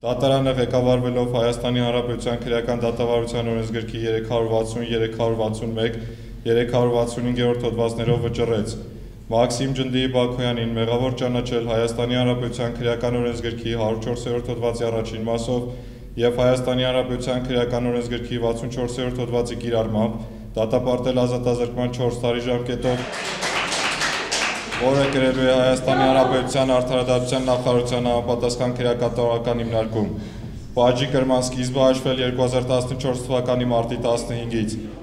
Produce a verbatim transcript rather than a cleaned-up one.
Դատարանը ղեկավարվելով Հայաստանի Հանրապետության քրեական դատավարության օրենսգրքի երեք հարյուր վաթսուն, երեք հարյուր վաթսունմեկ, երեք հարյուր վաթսունհինգ հոդվածներով վճռեց Մաքսիմ Ջնդիի Բաքոյանին մեղավոր ճանաչել Հայաստանի Հանրապետության քրեական օրենսգրքի հարյուր չորսերորդ հոդվածի առաջին մասով և Հայաստանի Հանրապետության քրեական օրենսգրքի վաթսունչորսերորդ հոդվածի կիրառմամբ դատապարտել ազատազրկման չորս տարի ժամկետով, որը կրելու է Հայաստանի Հանրապետության Արդարադատության նախարարության համապատասխան քրեակատարողական հիմնարկում։ Պատժի կրման սկիզբը հաշվել երկու հազար տասնչորս թվականի մարտի տասնհինգից։